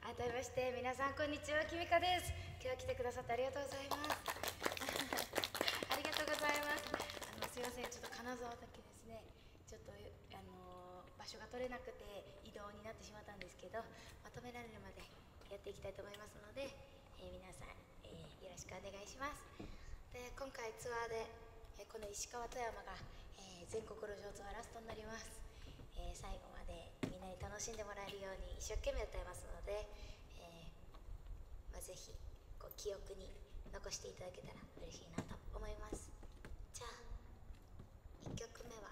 改めまして皆さんこんにちは、きみかです。今日は来てくださってありがとうございます。ありがとうございます。すいません、ちょっと金沢だけですね、ちょっと場所が取れなくて移動になってしまったんですけど、まとめられるまでやっていきたいと思いますので、皆さん、よろしくお願いします。で、今回ツアーで、この石川富山が、全国路上ツアーラストになります。最後までみんなに楽しんでもらえるように一生懸命歌いますので、ぜひこう記憶に残していただけたら嬉しいなと思います。じゃあ1曲目は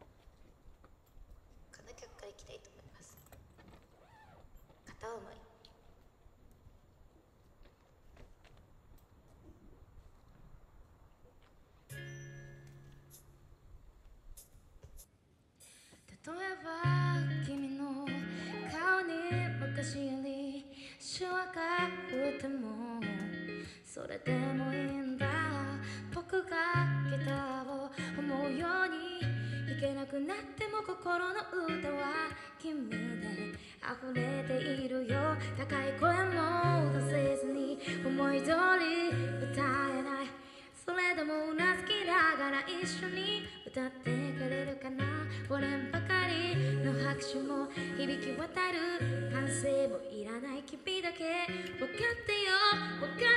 この曲からいきたいと思います。片思い。例えば君の顔に昔よりシワが降ってもそれでもいいんだ。僕がギターを思うように弾けなくなっても心の歌は君で溢れているよ。高い声も出せずに思い通り歌えない。それでもうなずきながら一緒に歌ってくれるかな。割れんばかりの拍手も響き渡る。歓声もいらない君だけ分かってよ分かってよ。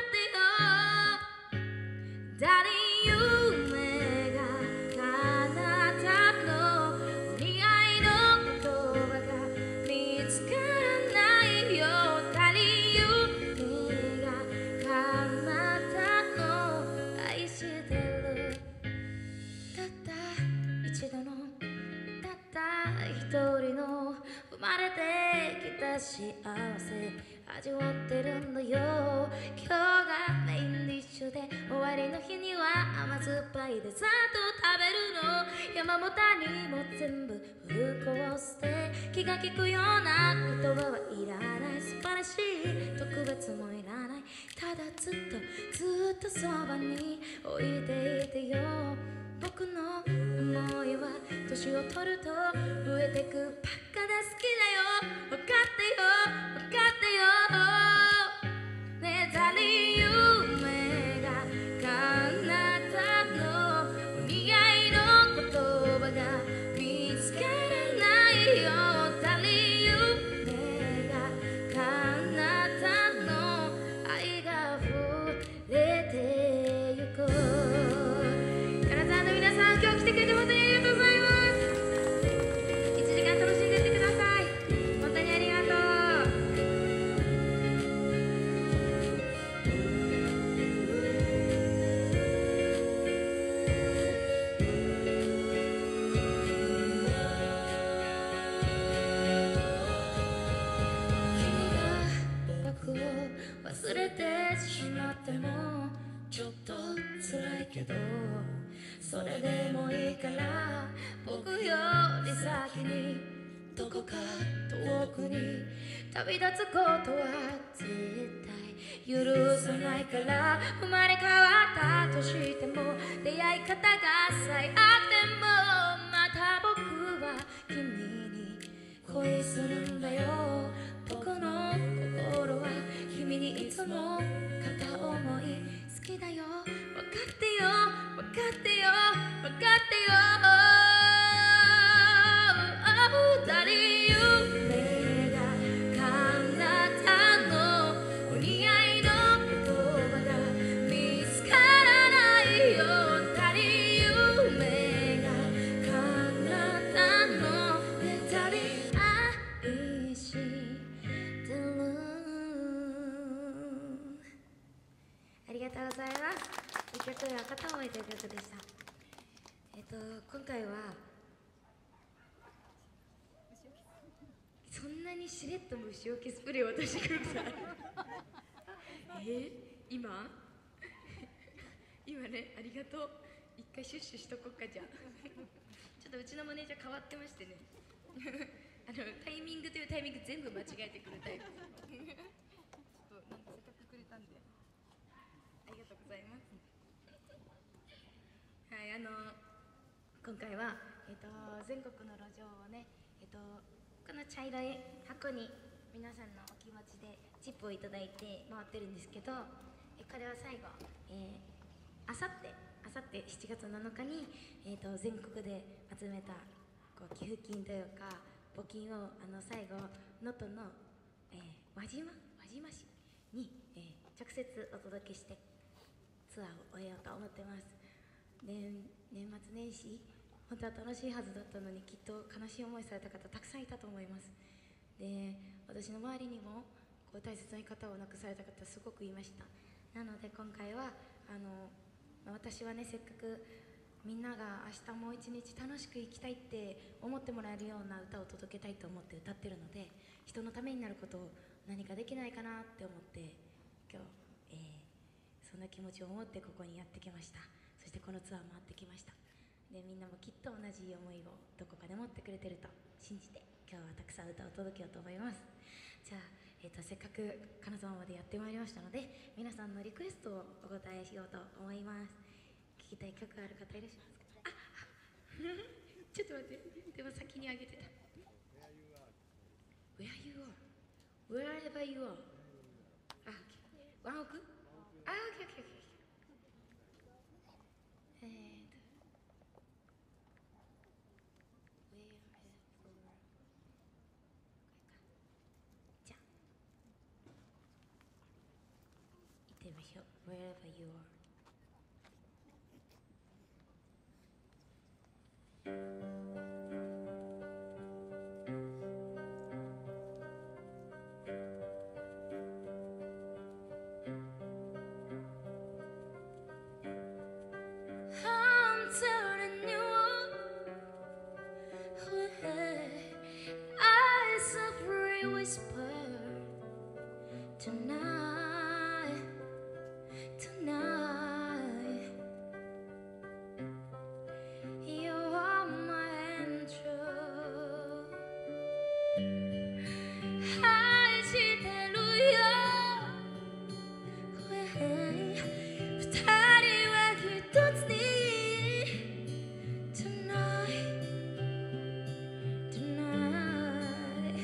誰夢が叶ったの。お似合いの言葉が見つからないよ。誰夢が叶ったの。愛してる。たった一度のたった一人の生まれてきた幸せ味わってるんだよ。今日がメインディッシュで終わりの日には甘酸っぱいデザート食べるの。山も谷も全部フルコースで気が利くような言葉はいらない。素晴らしい特別もいらない。ただずっとそばに置いていてよ。僕の思いは年を取ると増えてくばっかで好きだよ。分かってよ分かってよ。ねえ誰夢が叶ったの。お似合いの言葉が見つからないよ。誰夢が叶ったの。愛が溢れてゆく。皆さん今日来てくれて本当にありがとうございます。1時間楽しんでってください。本当にありがとう。君が僕を忘れてしまってもちょっと辛いけどそれでもいいから僕より先にどこか遠くに旅立つことは絶対許さないから。生まれ変わったとしても出会い方が最悪でもまた僕は君に恋するんだよ。僕の心は君にいつも片思い好きだよ。分かってよ分かってよ分かってよ。誰夢が叶ったの。お似合いの言葉が見つからないよ。誰夢が叶ったの。誰愛してる。ありがとうございます。1曲は片思いという曲でした。今回はそんなにしれっと虫除けスプレー渡してください。今ね、ありがとう。一回シュッシュしとこっか。じゃあちょっとうちのマネージャー変わってましてねタイミングというタイミング全部間違えてくるタイプちょっとなんかせっかくくれたんでありがとうございます。はい、今回は、全国の路上をね、この茶色い箱に皆さんのお気持ちでチップをいただいて回ってるんですけど、これは最後、あさって7月7日に、全国で集めたこう寄付金というか募金を最後能登の、輪島市に、直接お届けしてツアーを終えようと思ってます。で、年末年始本当は楽しいはずだったのに、きっと悲しい思いされた方たくさんいたと思います。で、私の周りにもこう大切な方を亡くされた方すごくいました。なので今回は私はね、せっかくみんなが明日もう一日楽しく生きたいって思ってもらえるような歌を届けたいと思って歌ってるので、人のためになることを何かできないかなって思って今日、そんな気持ちを持ってここにやってきました。そしてこのツアー回ってきました。で、みんなもきっと同じ思いをどこかで持ってくれてると信じて今日はたくさん歌を届けようと思います。じゃあ、せっかく金沢までやってまいりましたので、皆さんのリクエストをお答えしようと思います。聞きたい曲ある方いらっしゃいますか？ちょっと待って、でも先にあげてた。 Where you are Wherever you are。 ワンオク？オッケーオッケーオッケー。じゃあ行ってみましょう。 Wherever you are。I'm telling you eyes of free whisper tonight, tonight. You are my angel. I see hallelujah. 二人は一つに Tonight, tonight.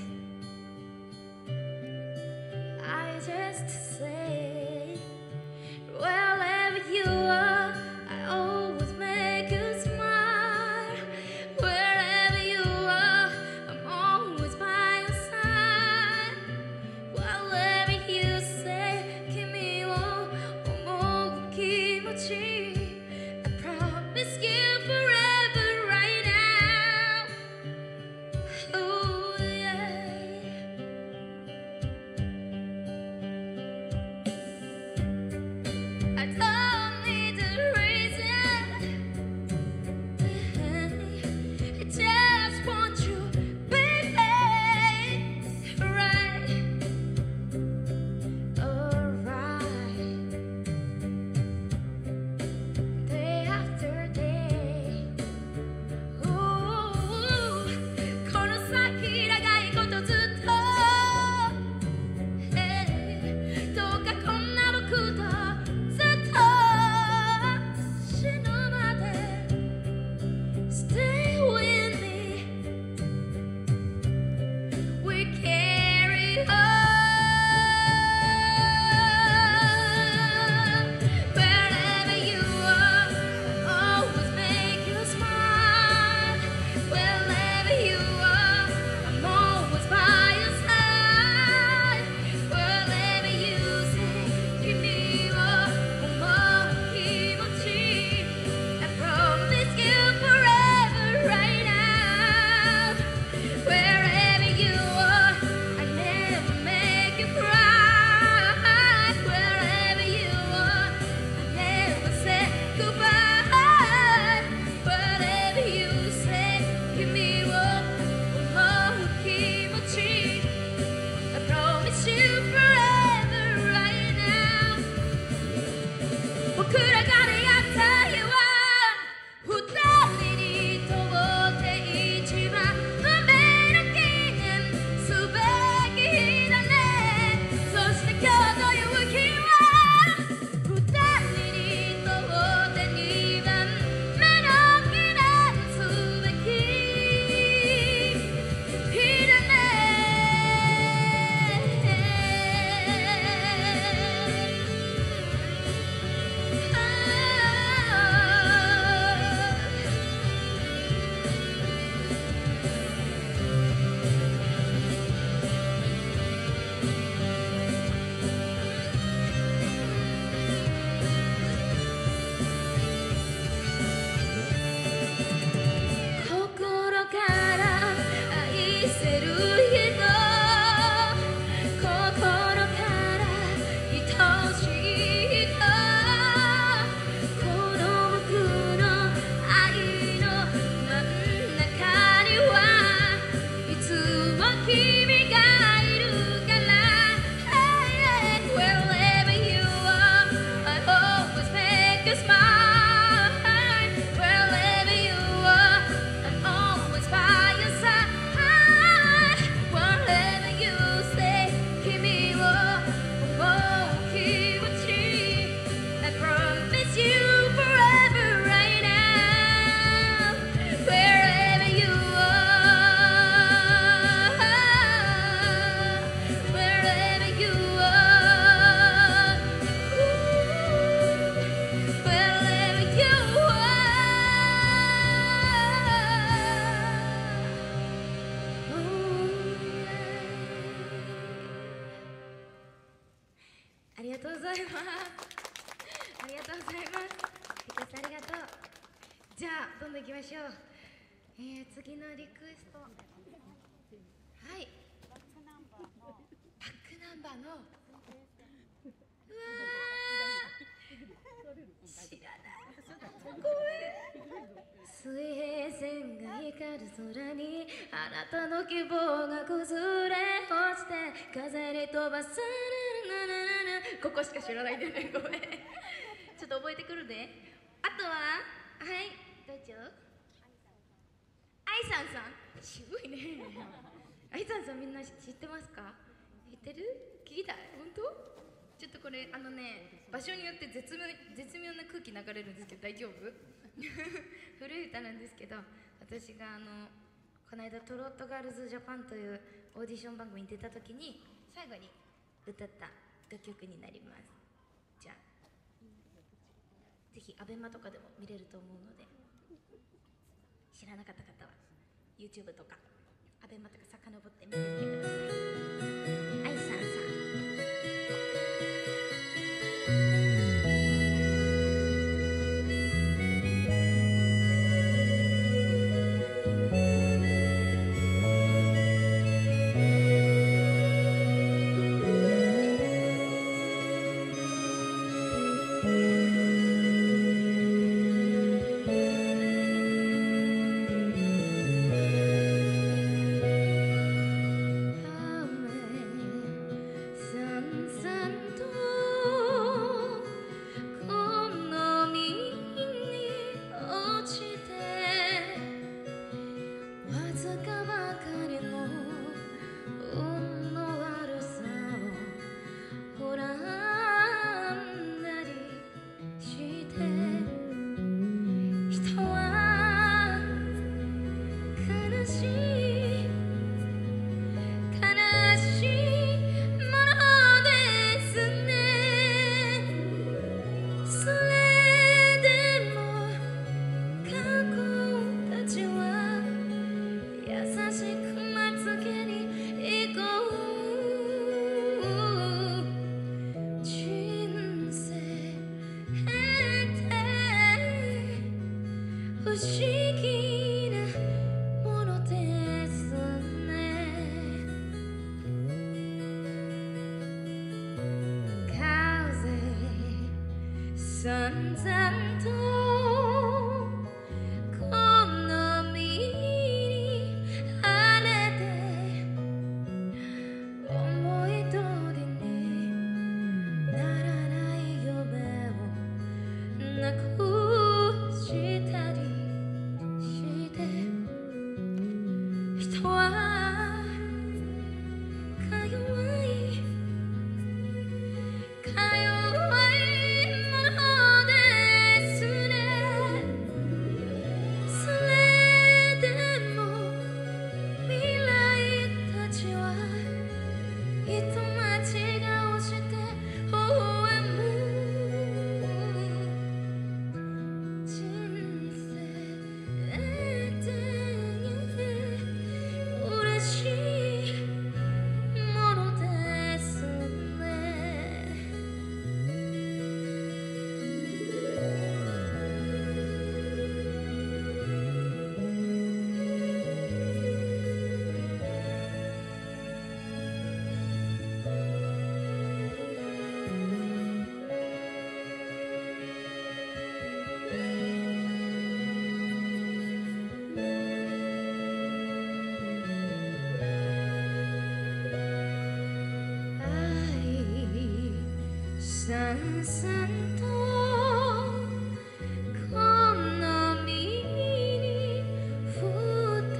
I just say wherever you are, I always make you smile. Wherever you are, I'm always by your side. Whatever you say, 君を思う気持ち I promise you forever right now. Oh yeah. とうございます。ありがとうございます。リクエストありがとう。じゃあどんどんいきましょう。次のリクエスト、はい、バックナンバーのうわー知らない。水平線が光る空にあなたの希望が崩れ落ちて風に飛ばされるなななな。ここしか知らないんだよね、ごめん。ちょっと覚えてくるで。あとは、はい、どうぞ。愛さんさん、渋いね。愛さんさんみんな知ってますか？知ってる？聞きたい？本当？ちょっとこれ場所によって絶妙な空気流れるんですけど大丈夫？古い歌なんですけど、私がこの間トロットガールズジャパンというオーディション番組に出た時に最後に歌った楽曲になります。じゃあぜひアベマとかでも見れると思うので、知らなかった方は YouTube とかアベマとか遡って見てみてください。愛さんさん。散々とこの身に荒れて思い通りにならない夢をなくしたりして人はか弱いさんさんとこの身に降って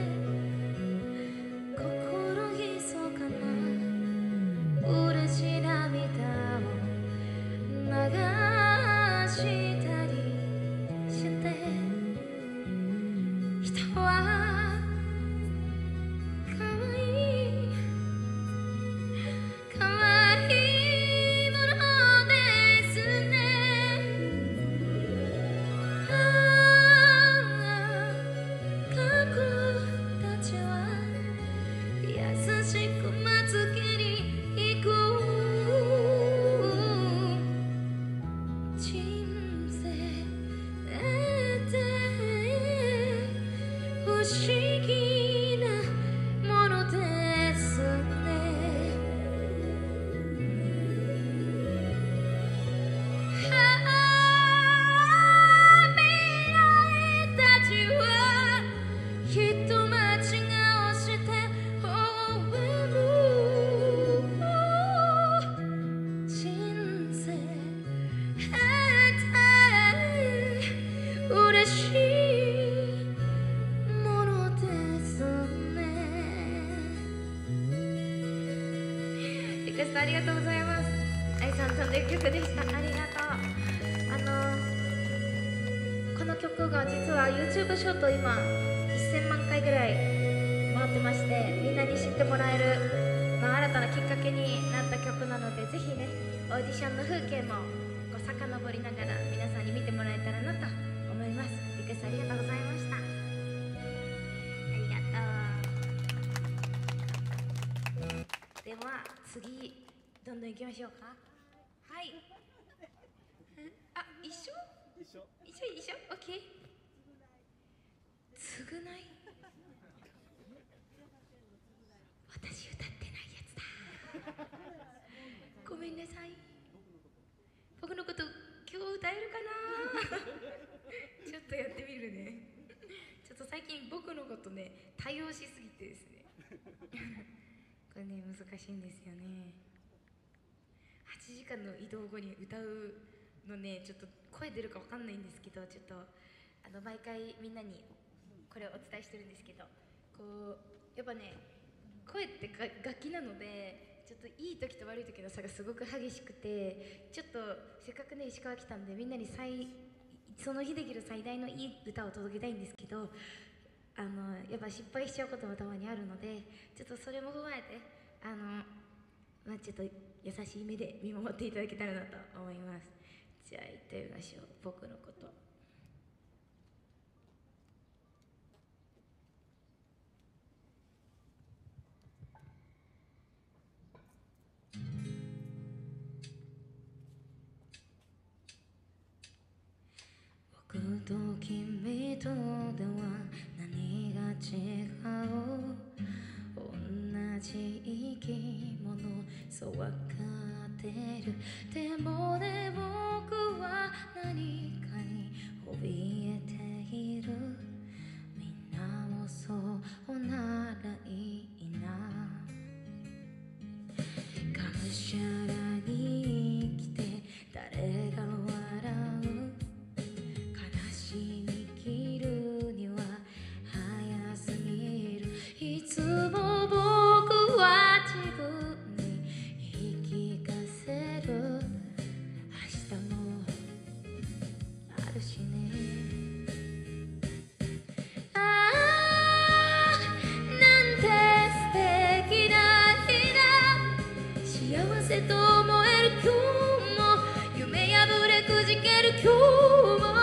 心密かな嬉し涙を流したりして人はかわいいかわいいものですね。 リクエストありがとうございます。愛さんとの曲でした。ありがとう。この曲が実は YouTube ショート今1000万回ぐらい回ってまして、みんなに知ってもらえる、新たなきっかけになった曲なので、ぜひねオーディションの風景もこう遡りながら皆さんに見てもらえたらなと思います。リクエストありがとうございました。ありがとう。では次どんどん行きましょうか。はい。あ、一緒？一緒？オッケー。償い。私歌ってないやつだ。ごめんなさい。僕のこと今日歌えるかな。ちょっとやってみるね。ちょっと最近僕のことね多用しすぎてですね。これね難しいんですよね。8時間の移動後に歌うのね、ちょっと声出るかわかんないんですけど、ちょっと毎回みんなにこれをお伝えしてるんですけど、こうやっぱね声って楽器なので、ちょっといい時と悪い時の差がすごく激しくて、ちょっとせっかくね石川来たんでみんなにその日できる最大のいい歌を届けたいんですけど、やっぱ失敗しちゃうこともたまにあるので、ちょっとそれも踏まえてちょっと優しい目で見守っていただけたらなと思います。じゃあ行ってみましょう。僕のこと。僕と君とでは何が違う？同じ生き物、そうわかってる。でもね僕は何かに怯えている。みんなもそうならいいな。がむしゃらに生きて誰が笑う？悲しみ切るには早すぎる。いつも僕は自分に言い聞かせる。明日もあるしね。ああなんて素敵な日だ。幸せと思える今日も、夢破れくじける今日も、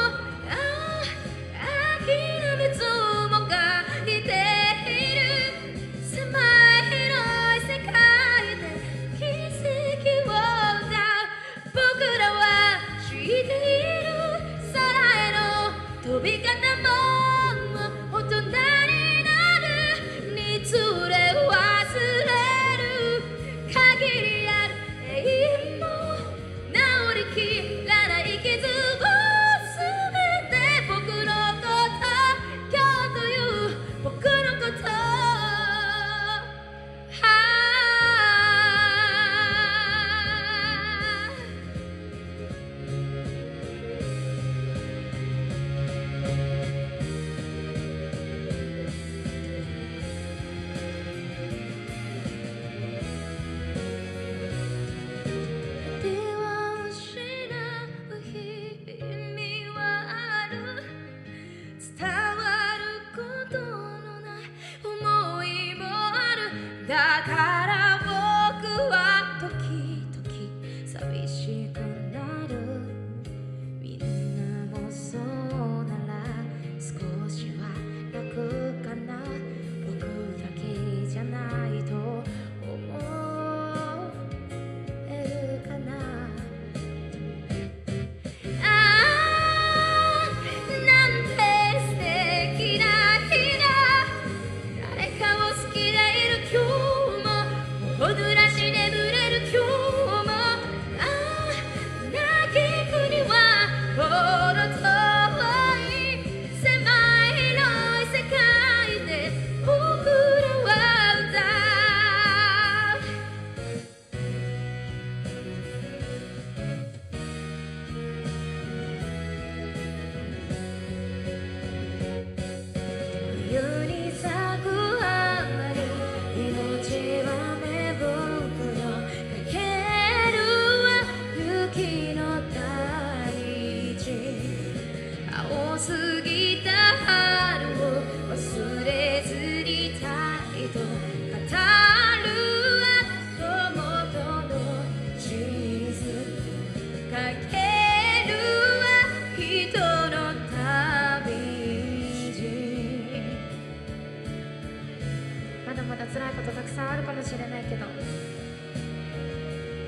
諦めつもがりている。狭い広い世界で奇跡を歌う。僕らは知っている。空への飛び方も大人になる。につれ忘れる限りある永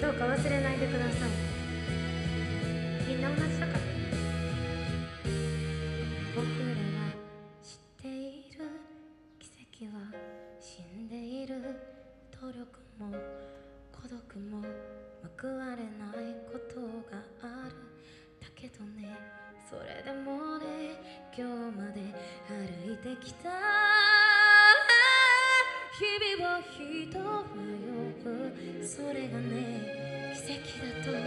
どうか忘れないでください。みんな同じだから。僕らが知っている奇跡は死んでいる努力も孤独も報われないことがある。だけどね、それでもね、今日まで歩いてきた日々を人は呼ぶ。それがね、奇跡だと。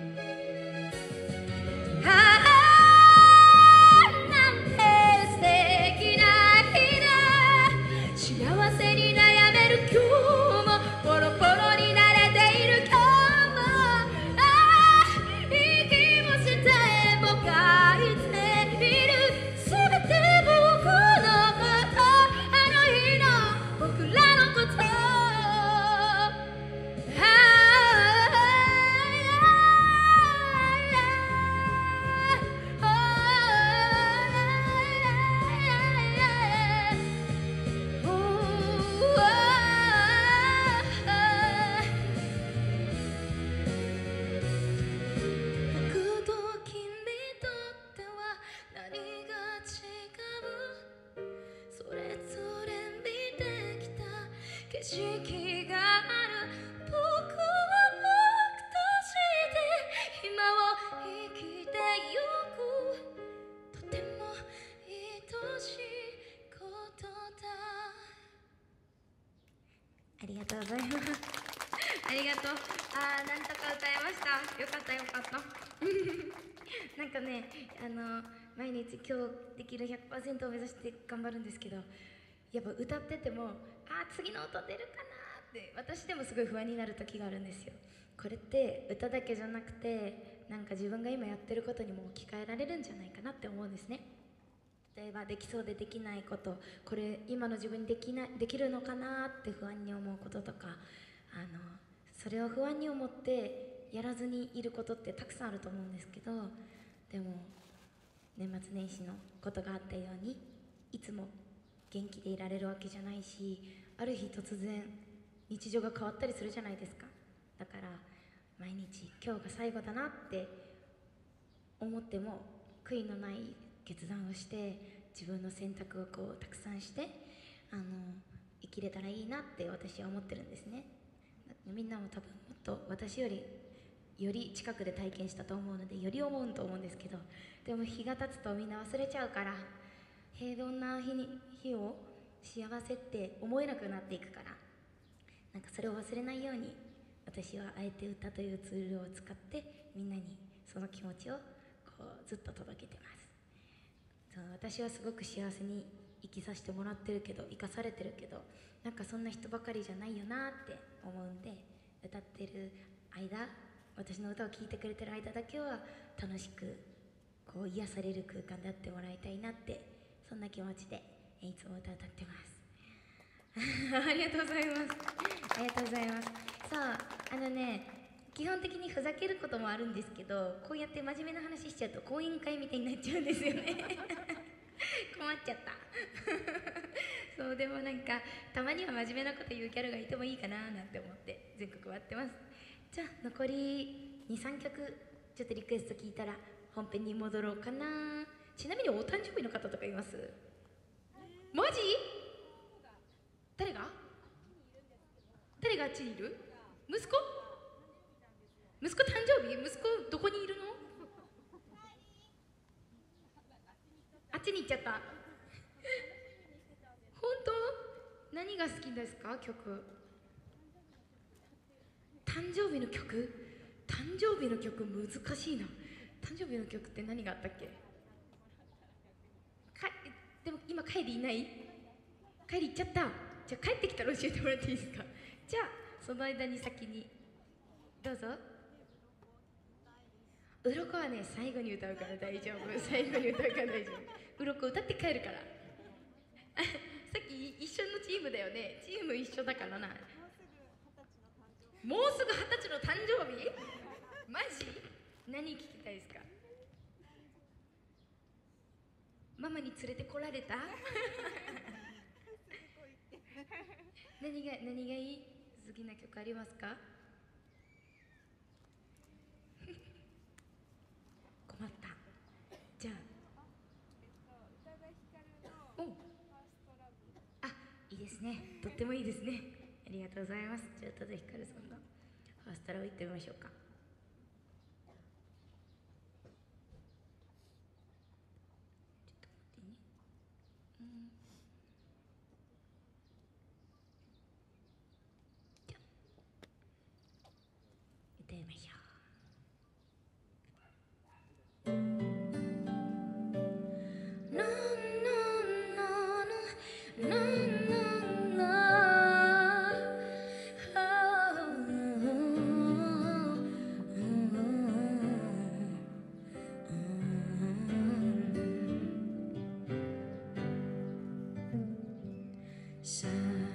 なんて素敵な日だ。幸せに悩める今日も、ポロポロに慣れている今日も、息もしてもがいている。すべて僕のこと、あの日の僕らのこと。僕と君とっては何が違う。それぞれ見てきた景色がある。僕は僕として今を生きてゆく。とても愛しいことだ。ありがとうございます。ありがとう。なんとか歌えました。よかったよかった。なんかね、毎日今日できる 100% を目指して頑張るんですけど、やっぱ歌ってても、次の音出るかなって私でもすごい不安になる時があるんですよ。これって歌だけじゃなくて、なんか自分が今やってることにも置き換えられるんじゃないかなって思うんですね。例えばできそうでできないこと、これ今の自分にできるのかなって不安に思うこととか、それを不安に思ってやらずにいることってたくさんあると思うんですけど、でも年末年始のことがあったようにいつも元気でいられるわけじゃないし、ある日突然日常が変わったりするじゃないですか。だから毎日今日が最後だなって思っても悔いのない決断をして、自分の選択をこうたくさんして生きれたらいいなって私は思ってるんですね。みんなも多分もっと私より近くで体験したと思うので、より思うと思うんですけど、でも日が経つとみんな忘れちゃうから、どんな日を幸せって思えなくなっていくから、なんかそれを忘れないように私はあえて歌というツールを使ってみんなにその気持ちをこうずっと届けてます。そう私はすごく幸せに生きさせてもらってるけど、生かされてるけど、なんかそんな人ばかりじゃないよなって思うんで、歌ってる間、私の歌を聴いてくれてる間だけは楽しくこう癒される空間であってもらいたいなって、そんな気持ちでいつも歌ってますありがとうございます。ありがとうございます。さあ基本的にふざけることもあるんですけど、こうやって真面目な話しちゃうと講演会みたいになっちゃうんですよね困っちゃったそうでもなんかたまには真面目なこと言うキャラがいてもいいかななんて思って全国回ってます。じゃあ残り 2,3 曲ちょっとリクエスト聞いたら本編に戻ろうかな。ちなみにお誕生日の方とかいます？マジ？誰があっちにいる？息子誕生日？息子どこにいるの？あっちに行っちゃった本当？何が好きですか？曲。誕生日の曲難しいな。誕生日の曲って何があったっけ？でも今帰りいない？帰り行っちゃった。じゃあ帰ってきたら教えてもらっていいですか？じゃあその間に先にどうぞ。鱗はね最後に歌うから大丈夫最後に歌うから大丈夫。鱗歌って帰るからさっき一緒のチームだよね。チーム一緒だからな。もうすぐ20歳の誕生日？マジ？何聞きたいですか？ママに連れてこられた何がいい？好きな曲ありますか？ ね。とってもいいですね。ありがとうございます。じゃあ、宇多田ヒカルさんのファーストラブ行ってみましょうか。行ってみましょう。最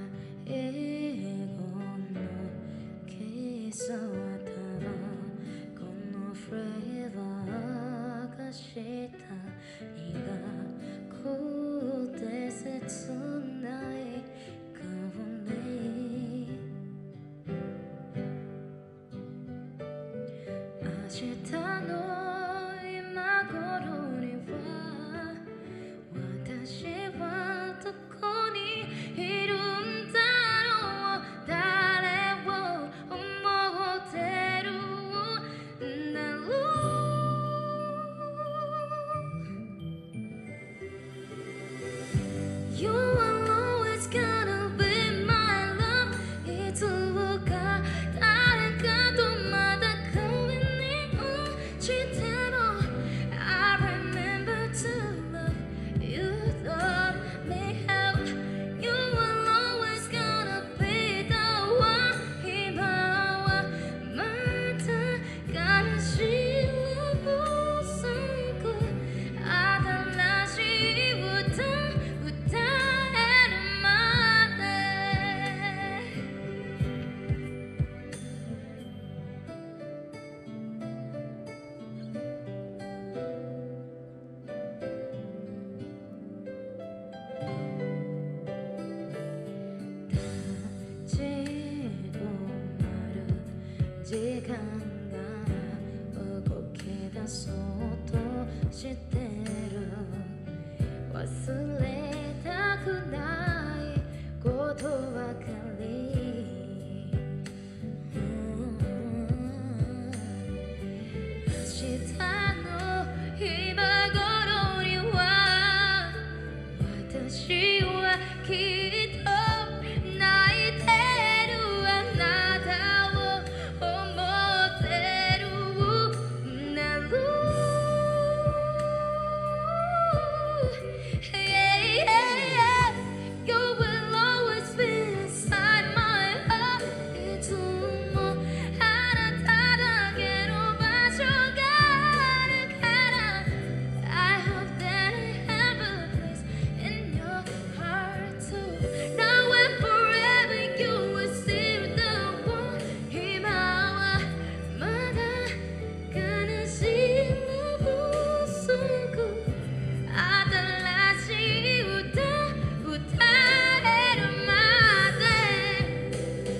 後のキスはただこのフレーバーがした苦くて切ない香り明日の今頃には私はどこにいるんだろう誰を思ってるんだろう You are always gonna be my love いつか誰かとまた恋に落ちても I remember to love you taught me how You are always gonna be the one 今はまた悲しい love song 新しい歌歌えるまで立ち止まる時間が動き出そうとしてる忘れたくないことばかり明日の今頃には私はきっと泣いてるあなたを思ってるなるYou will always be inside my heart いつもあなただけの場所があるから I hope that I have a place in your heart too Now and forever you will see the one 今はまだ悲しい love song 新しい歌歌えるまで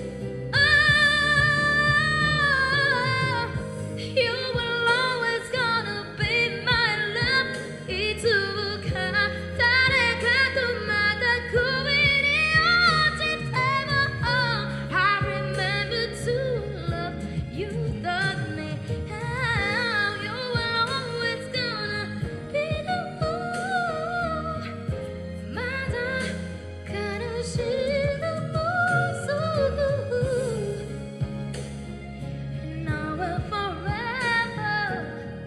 Oh You will always gonna be my love いつか誰かとまた恋に落ちても I remember to love you taught me how You will always gonna be the one まだ悲しいのもそう Now and forever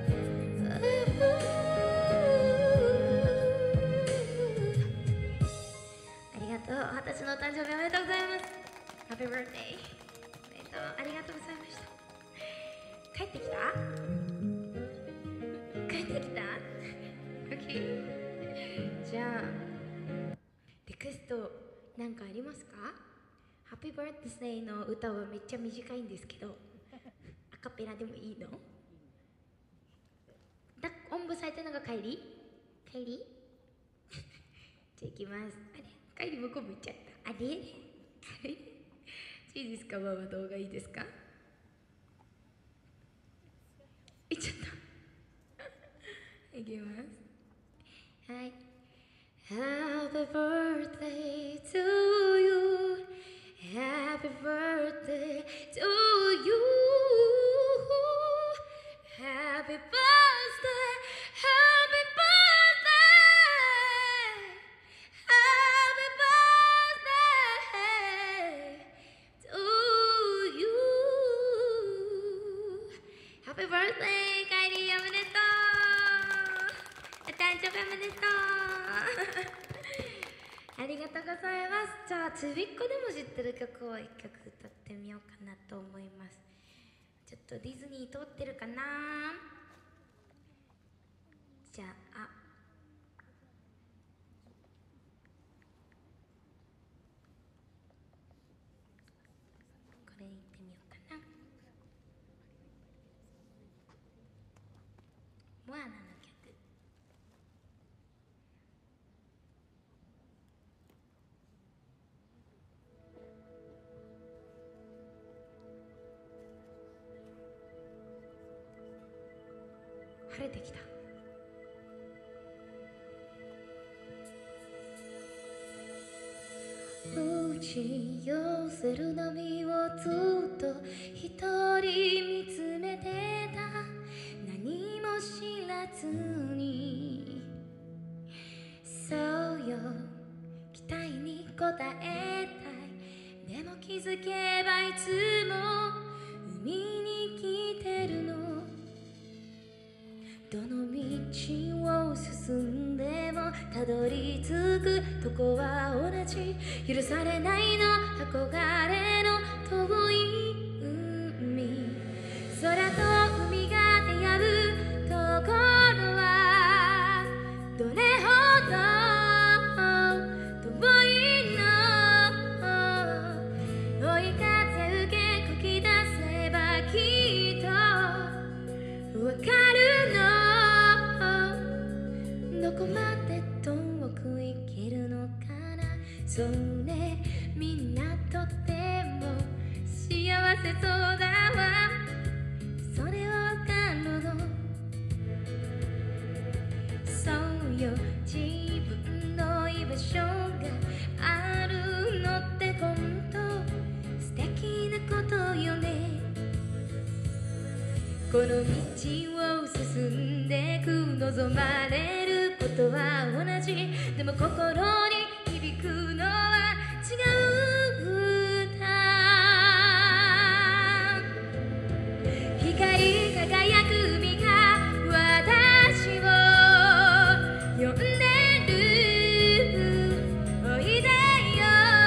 ありがとう20歳のお誕生日おめでとうございます Happy birthday ありがとうございました帰ってきた帰ってきた OK じゃあリクエストなんかありますか？ハッピーバースデーの歌はめっちゃ短いんですけどアカペラでもいいの？おんぶされたのが帰り？帰り？じゃあ行きます。あれ帰り向こう向いちゃった。あれいいですか？ママ動画いいですか？行っちゃったいきます。はい。Happy birthday to you Happy birthday to you. Happy birthday, happy birthday, happy birthday to you. Happy birthday, カイリーおめでとう。お誕生日おめでとう。ありがとうございます。じゃあちびっこでも知ってる曲を一曲歌ってみようかなと思います。ちょっとディズニー通ってるかな。じゃあこれいってみようかな。モアナの曲。晴れてきた。打ち寄せる波をずっと一人見つめてた。何も知らずにそうよ期待に応えたい。でも気づけばいつも海に来てるの。どの道を進んでもたどり着くとこは同じ。許されないの憧れの遠い海。空と海が出会うところはどれほど遠いの。追い風受けこき出せばきっとわかるの。どこまで遠く行けるのかな。それみんなとっても幸せそうだわ。それはわかるの。そうよ自分の居場所があるのってほんと素敵なことよね。この道を進んでく望まれることは同じ。でも心に響くのは違う歌。光り輝く海が私を呼んでる。おいでよ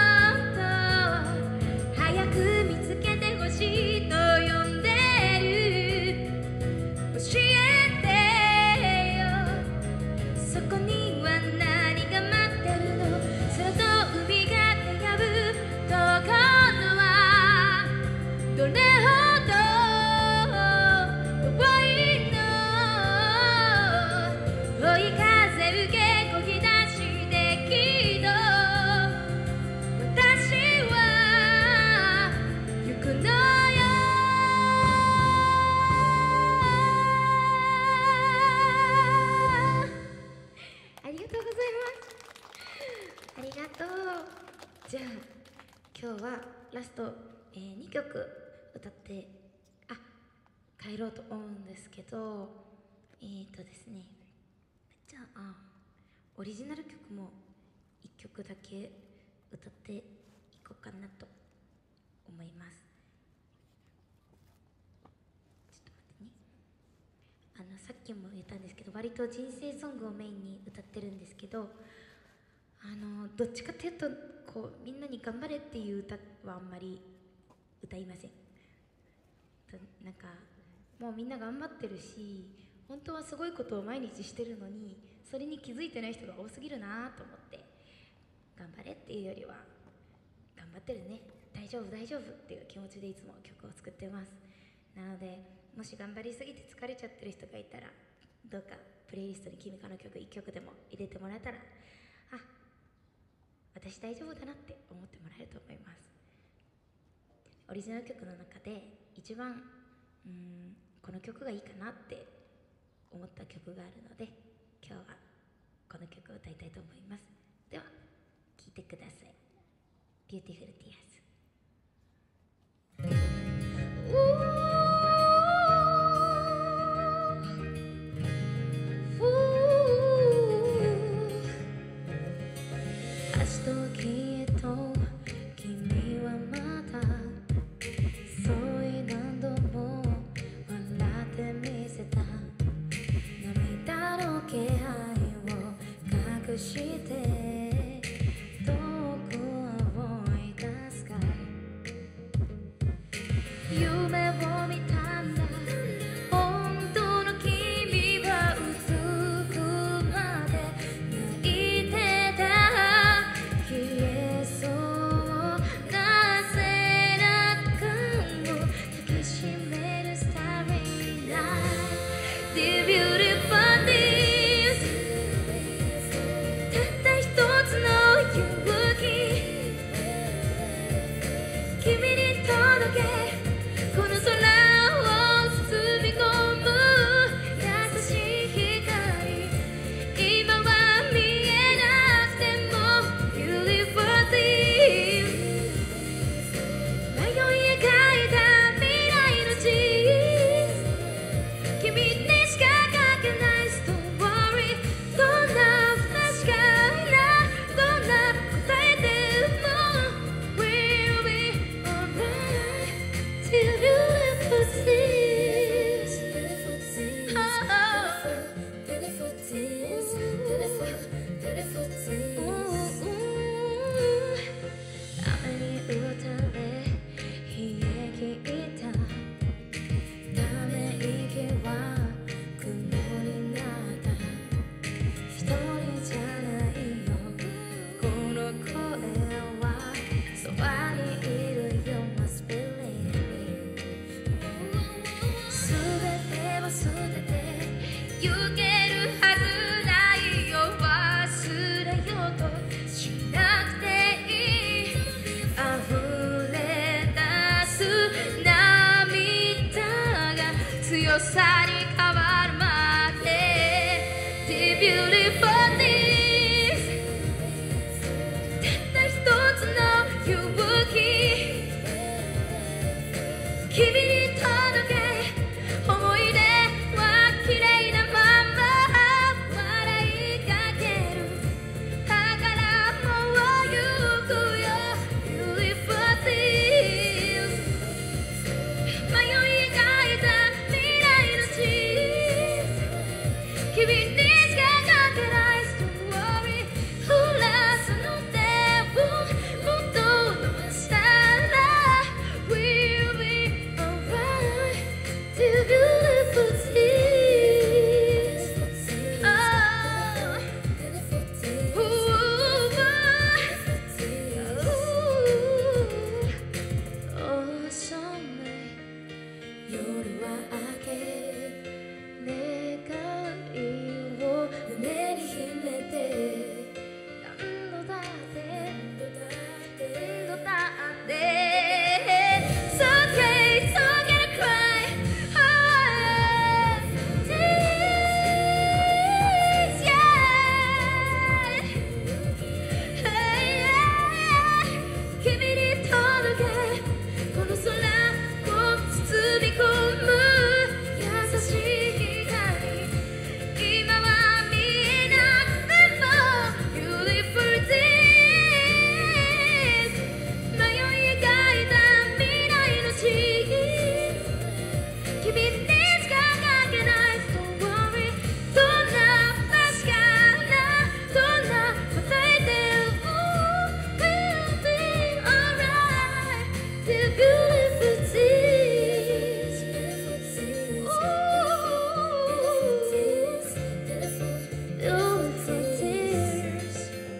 と早く見つけてほしいと呼んでる。教えてよそこには何が待ってるの。空と海が出会うところはどれほど遠いの。追い風受けこぎ出してきっと私は行くのよ。ありがとうございます。ありがとう。じゃあ今日はラスト、2曲歌って帰ろうと思うんですけど、ですね、じゃあオリジナル曲も1曲だけ歌っていこうかなと思います。ちょっと待ってね。さっきも言ったんですけど割と人生ソングをメインに歌ってるんですけど、どっちかっていうとこうみんなに頑張れっていう歌はあんまり歌いません。なんかもうみんな頑張ってるし本当はすごいことを毎日してるのにそれに気づいてない人が多すぎるなと思って、頑張れっていうよりは頑張ってるね大丈夫大丈夫っていう気持ちでいつも曲を作ってます。なのでもし頑張りすぎて疲れちゃってる人がいたらどうかプレイリストに君かの曲1曲でも入れてもらえたら私大丈夫だなって思ってもらえると思います。オリジナル曲の中で一番この曲がいいかなって思った曲があるので今日はこの曲を歌いたいと思います。では聴いてください。 Beautiful Tears。 夢を見たんだ。本当の君はうつくまで泣いてた。消えそうな背中を抱きしめる Starry Night The beautiful things たった一つの勇気君に届けこの空を包み込む優しい光今は見えなくても Beautiful things 迷い描いた未来の地図君にしか書けないストーリーどんな確かなどんな答えでも We'll be alright till beautiful things Beautiful things Beautiful things 雨に打たれ冷え切ったため息は雲になった一人じゃないよこの声はそばにいるよ Must believe me 全てを捨てて行けるはずないよ忘れようとしなくていい溢れ出す涙が強さに変わるまで The beautiful things たった一つの勇気君に届け思い出は綺麗なまま笑いかけるだからもう行くよ Beautiful things 迷い描いた未来の地図君にしか書けないストーリー降らすの手をもっと伸ばしたら We'll be alright till beautiful things Oh Oh someday 夜は明け願いを胸に秘めて何度だって何度だって It's okay, it's okay to cry Tears, yeah君に届けこの空を包み込む優しい光今は見えなくても Beautiful things 迷い描いた未来の地図君にしか書けないストーリーどんな確かなどんな答えでも We'll be alright till beautiful things Beautiful tears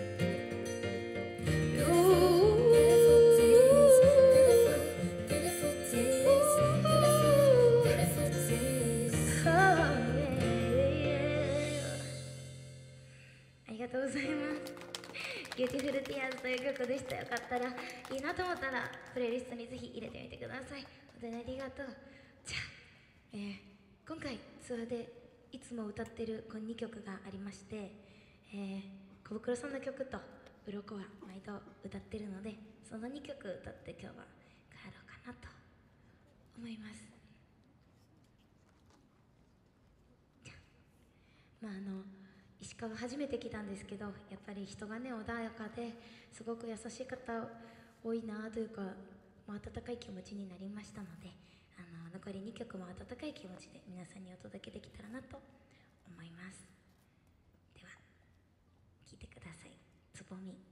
ありがとうございます。Beautiful Tears という曲でした。よかったらいいなと思ったらプレイリストにぜひ入れてみてください。本当にありがとう。じゃあ、今回ツアーでいつも歌ってるこの2曲がありまして、小袋さんの曲と鱗は毎度歌ってるのでその2曲歌って今日は帰ろうかなと思います。まあ石川初めて来たんですけどやっぱり人がね穏やかですごく優しい方多いなというか、温かい気持ちになりましたので残り2曲も温かい気持ちで皆さんにお届けできたらなと思います。では聴いてください。つぼみ。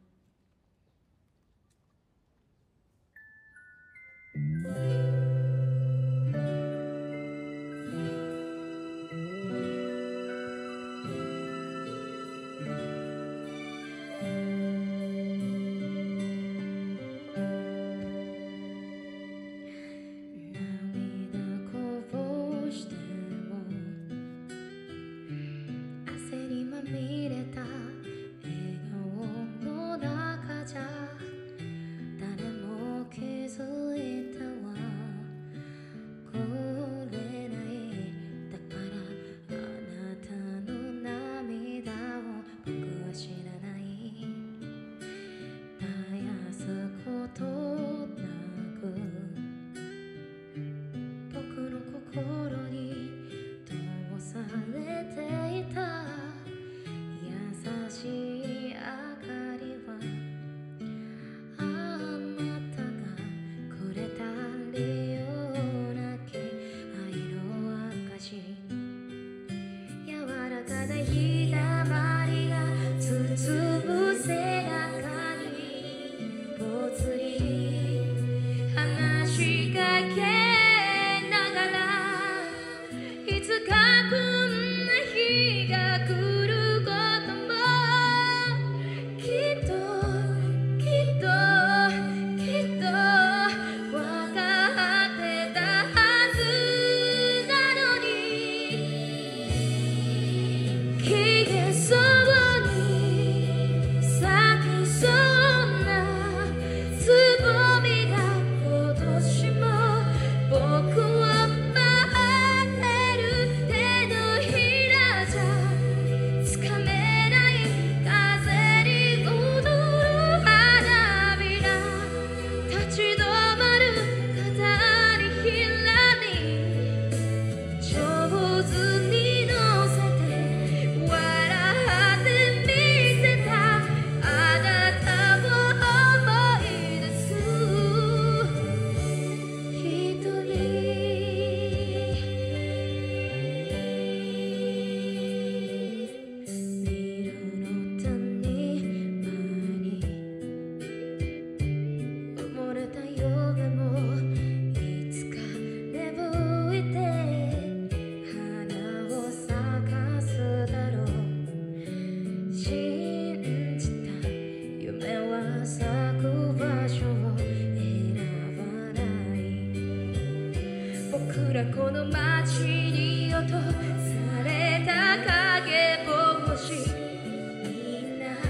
僕らこの街に落とされた影星、みんな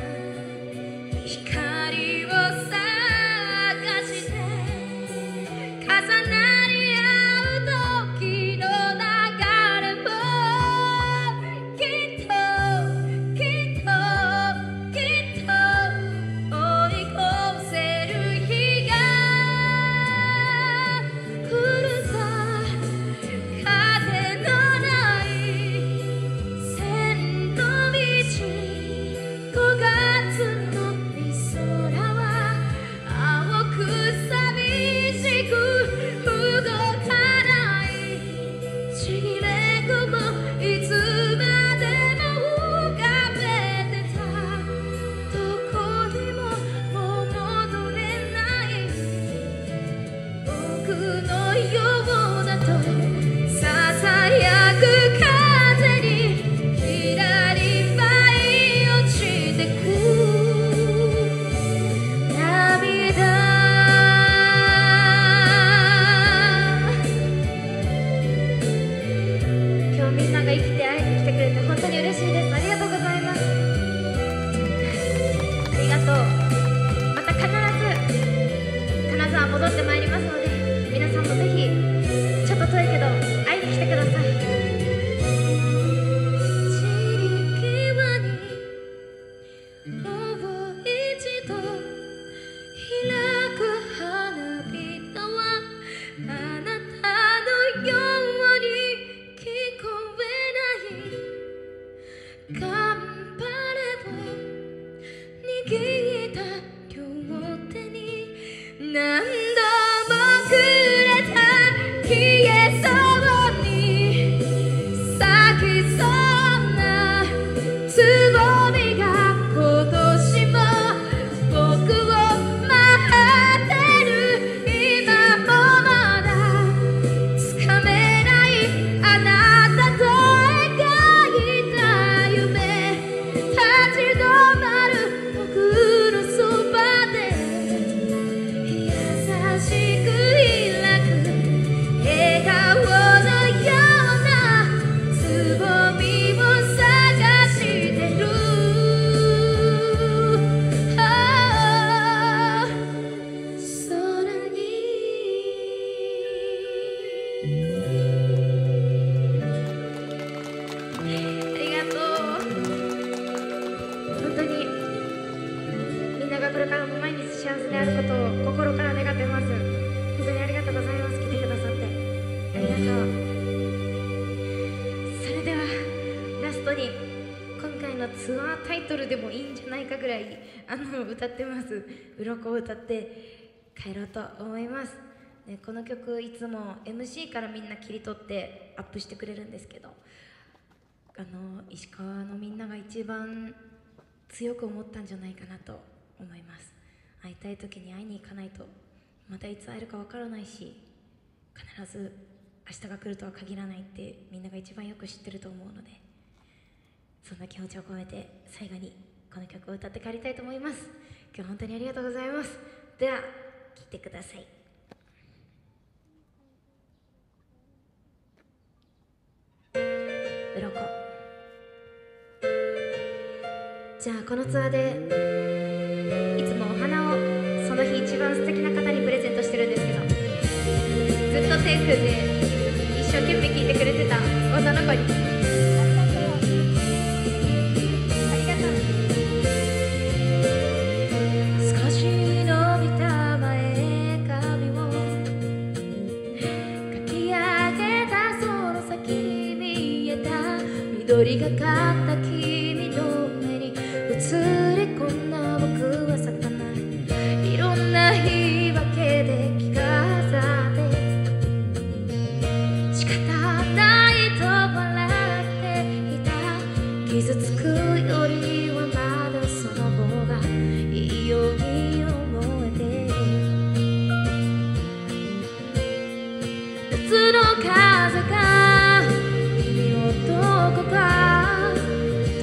光を探して重なり合う時の流れもきっと追い越せる日が来るさ。風のない線の道、5月のみ空は青く寂しく動かない。ちぎれ雲いつまでも浮かべてた。どこにももう戻れない僕のようだとささやく風にひらり舞い落ちてく涙。今日みんなが生きて会いに来てくれて本当に嬉しいです。ありがとうございます。ありがとう。また必ず金沢戻ってまいりますので、皆さんもぜひちょっと遠いけど会いに来てください。散り際にもう一度開く花びらはあなたのように聞こえない。頑張れを握った両手に何度もくれた消えそうに咲きそうなつぼみが今年も僕を待ってる。今もまだつかめないあなたと描いた夢、立ち止まる僕のそばで優しく開く笑顔のようなつぼみを探してる。ああ空にありがとう。本当にみんながこれからも毎日幸せであることを心から願ってます。本当にありがとうございます。来てくださってありがとう。それではラストに今回のツアータイトルでもいいんじゃないかぐらい歌ってます「鱗」を歌って帰ろうと思います。でこの曲いつも MC からみんな切り取ってアップしてくれるんですけど、石川のみんなが一番強く思ったんじゃないかなと思います。会いたい時に会いに行かないとまたいつ会えるかわからないし、必ず明日が来るとは限らないってみんなが一番よく知ってると思うので、そんな気持ちを込めて最後にこの曲を歌って帰りたいと思います。今日本当にありがとうございます。では聴いてください。鱗。じゃあこのツアーでいつもお花をその日一番素敵な方にプレゼントしてるんですけど、ずっと手組んで一生懸命聴いてくれてた女の子にありがとう。少し伸びた前髪をかき上げたその先に見えた緑がかった君の目に映り込んだ僕は魚、いろんな言い訳で着飾って仕方ないと笑っていた。傷つくよりはまだその方がいいように思えて、夏の風が君をどこか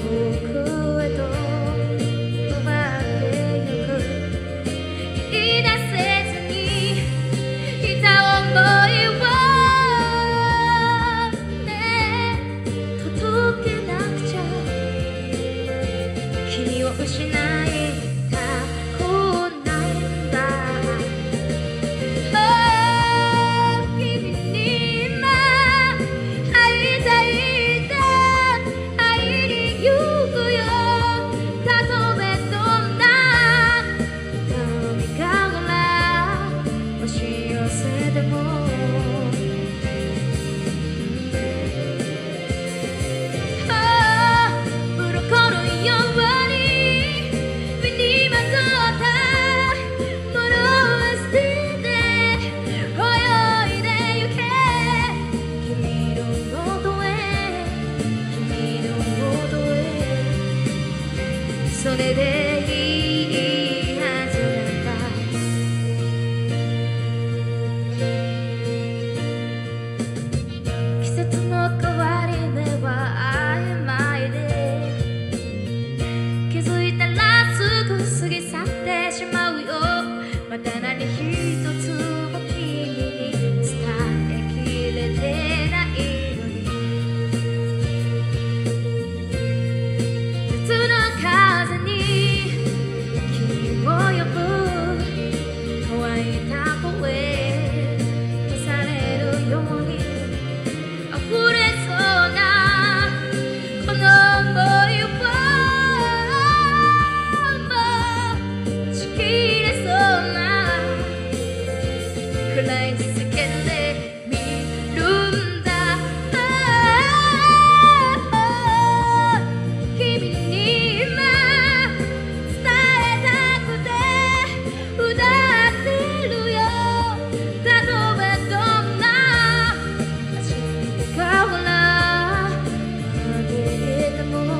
れでいいはずなんだ。季節の変わり目は曖昧で、気づいたらすぐ過ぎ去ってしまうよ。また何一つも君に伝えきれてないのに、夏の風に君を呼ぶ乾いた声消されるように溢れそうなこの想いをもうちきれそうなくらい続けてみるんだ。君に今伝えたくて歌ってるよ。たとえどんな足から曲げても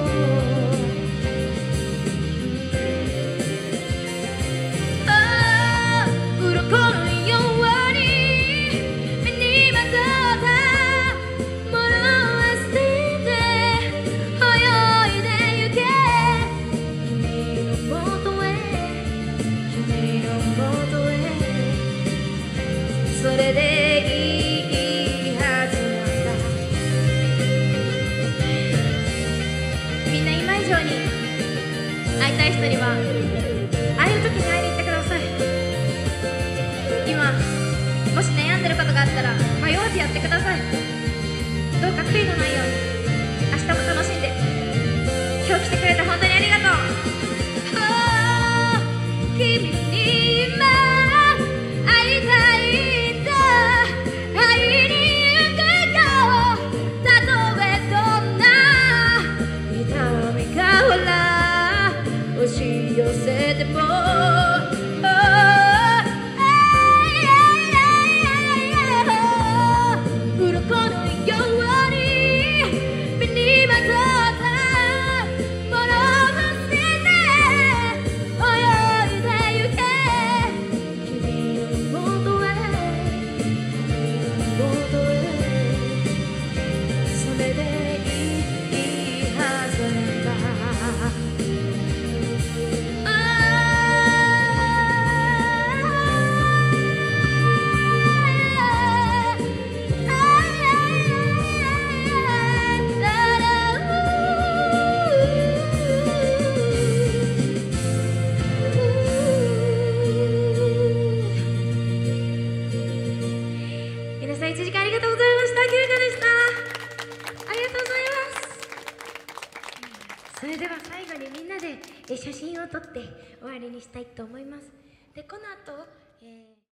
鱗のように目にまとったものは捨てて泳いでゆけ。君のもとへ君のもとへ、それでいいはずなんだ。みんな今以上に会いたい人には会える時に会いに行ってください。今もし悩んでることがあったら迷わずやってください。どうか悔いのないように明日も楽しんで。今日来てくれて本当にありがとう。君に今会いたいんだ。会いに行くよ。たとえどんな痛みから押し寄せても鱗のように目にまとったものを捨てて泳いでゆけ。君のもとへ君のもとへ、それでいいはずなんだ。皆さん1時間ありがとうございました。キュウカでした。ありがとうございます。それでは最後にみんなで写真を撮って終わりにしたいと思います。でこの後